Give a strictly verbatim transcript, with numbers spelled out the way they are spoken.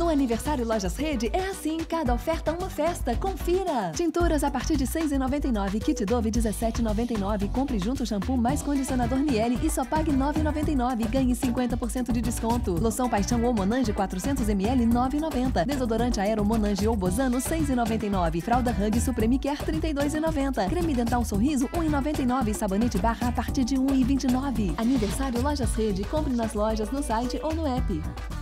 No aniversário Lojas Rede é assim, cada oferta uma festa. Confira! Tinturas a partir de seis reais e noventa e nove centavos, kit Dove dezessete reais e noventa e nove centavos, compre junto shampoo mais condicionador Miele e só pague nove reais e noventa e nove centavos, ganhe cinquenta por cento de desconto. Loção Paixão ou Monange quatrocentos mililitros, nove reais e noventa centavos. Desodorante Aero Monange ou Bozano, seis reais e noventa e nove centavos. Fralda Hug Supreme Care, trinta e dois reais e noventa centavos. Creme Dental Sorriso, um real e noventa e nove centavos. Sabonete Barra a partir de um real e vinte e nove centavos. Aniversário Lojas Rede, compre nas lojas, no site ou no app.